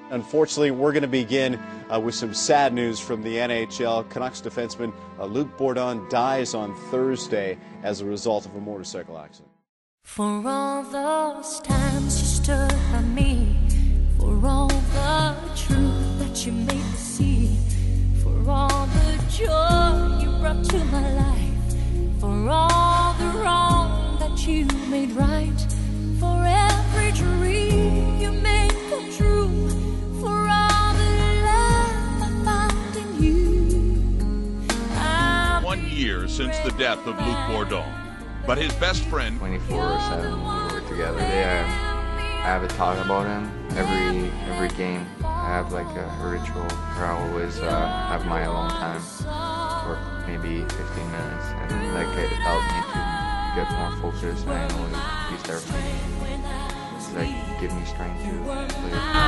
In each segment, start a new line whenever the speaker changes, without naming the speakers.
Unfortunately, we're going to begin with some sad news from the NHL. Canucks defenseman Luc Bourdon dies on Thursday as a result of a motorcycle accident.
For all those times you stood by me, for all the truth that you made me see, for all the joy you brought to my life, for all the wrong that you made right, for every dream you made come true, for all the love I found in you.
1 year since the death of Luc Bourdon, but his best friend
24/7 we were together. I have a talk about him every game. I have like a ritual where I always have my alone time for maybe 15 minutes, and like it helped me to get more focused, and I know he's there for me. It's like give me strength to play.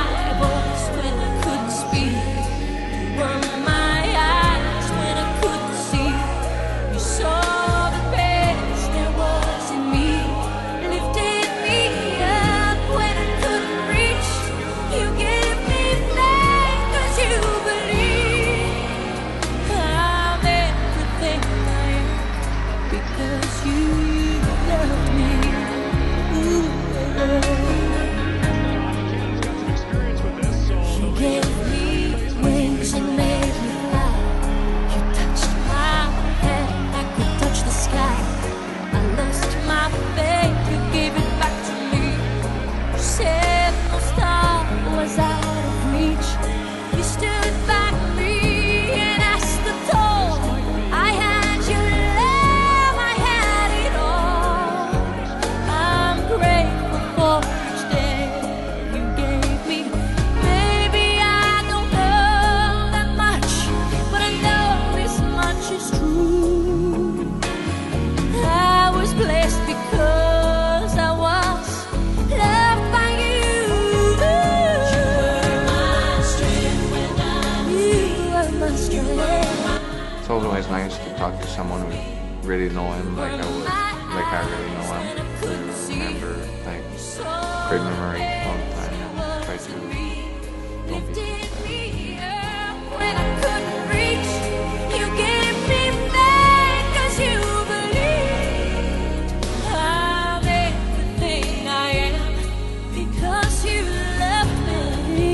It's always nice to talk to someone who really know him like I really know him. To remember like great memories all the time and try to don't be
When I couldn't reach, you gave me back 'cause you believed I'm everything I am because you loved me.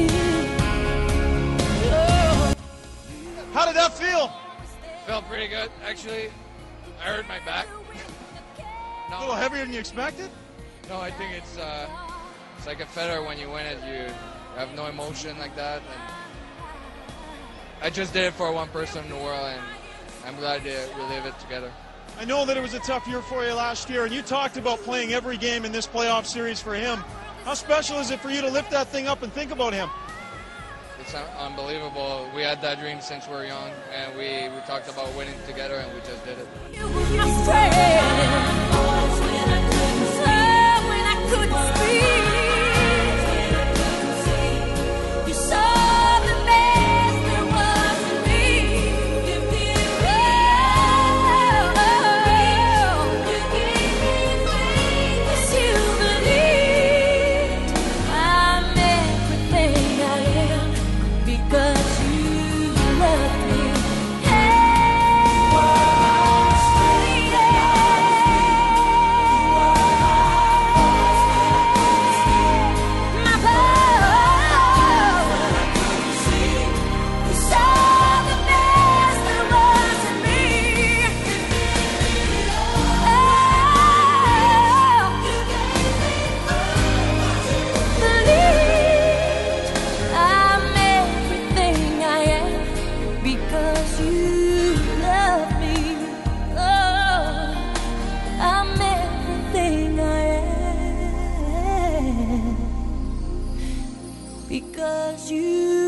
Oh.
How did that feel?
Felt pretty good, actually. I hurt my back.
A little heavier than you expected?
No, I think it's like a feather when you win it. You have no emotion like that. And I just did it for one person in the world, and I'm glad to relive it together.
I know that it was a tough year for you last year, and you talked about playing every game in this playoff series for him. How special is it for you to lift that thing up and think about him?
It's unbelievable. We had that dream since we were young, and we talked about winning together, and we just did it.
You were my friend. When I couldn't speak, you saw the best there was in me. You gave me faith 'cause you believed I'm everything I am because you love me. Because you love me, oh, I'm everything I am. Because you